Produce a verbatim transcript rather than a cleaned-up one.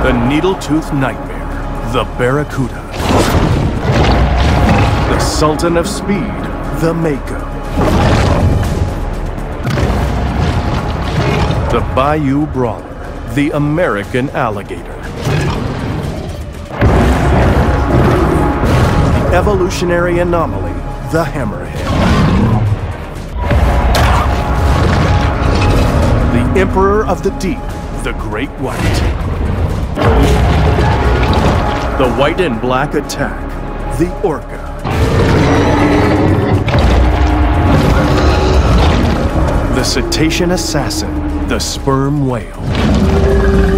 The needle-toothed nightmare, the barracuda. The sultan of speed, the mako. The bayou brawler, the American alligator. The evolutionary anomaly, the hammerhead. The emperor of the deep, the great white. The white and black attack, the orca. The cetacean assassin, the sperm whale.